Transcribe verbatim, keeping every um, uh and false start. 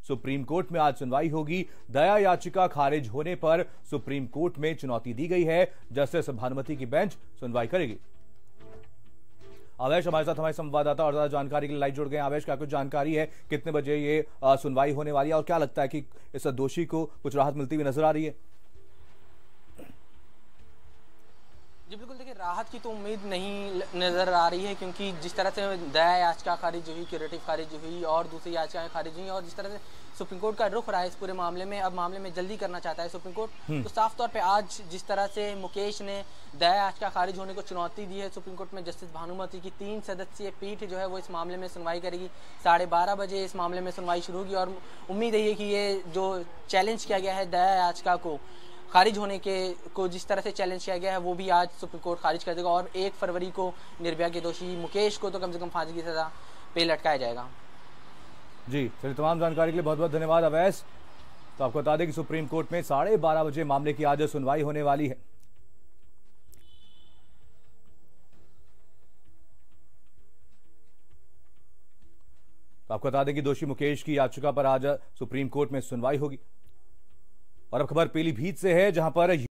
Supreme court में आज सुनवाई होगी। दया याचिका खारिज होने पर सुप्रीम कोर्ट में चुनौती दी गई है। जस्टिस भानुमति की बेंच सुनवाई करेगी। आवेश हमारे साथ हमारे संवाददाता और ज्यादा जानकारी के लिए लाइव जुड़ गए। आवेश, क्या कुछ जानकारी है, कितने बजे ये आ, सुनवाई होने वाली है और क्या लगता है कि इस दोषी को कुछ राहत मिलती हुई नजर आ रही है? जी बिल्कुल, देखिए राहत की तो उम्मीद नहीं नज़र आ रही है, क्योंकि जिस तरह से दया याचिका खारिज हुई, क्यूरेटिव खारिज हुई और दूसरी याचिकाएं खारिज हुई, और जिस तरह से सुप्रीम कोर्ट का रुख रहा है इस पूरे मामले में, अब मामले में जल्दी करना चाहता है सुप्रीम कोर्ट, तो साफ तौर पे आज जिस तरह से मुकेश ने दया याचिका खारिज होने को चुनौती दी है सुप्रीम कोर्ट में, जस्टिस भानुमति की तीन सदस्यीय पीठ जो है वो इस मामले में सुनवाई करेगी। साढ़े बारह बजे इस मामले में सुनवाई शुरू होगी और उम्मीद है कि ये जो चैलेंज किया गया है दया याचिका को खारिज होने के को जिस तरह से चैलेंज किया गया है वो भी आज सुप्रीम कोर्ट खारिज कर देगा और एक फरवरी को निर्भया के दोषी मुकेश को तो कम से कम फांसी की सजा पे लटकाया जाएगा। जी, चलिए, तमाम जानकारी के लिए बहुत बहुत धन्यवाद अवैस। तो आपको बता दें कि सुप्रीम कोर्ट में साढ़े बारह बजे मामले की आज सुनवाई होने वाली है। तो आपको बता दें कि दोषी मुकेश की याचिका पर आज सुप्रीम कोर्ट में सुनवाई होगी। और अब खबर पीलीभीत से है, जहां पर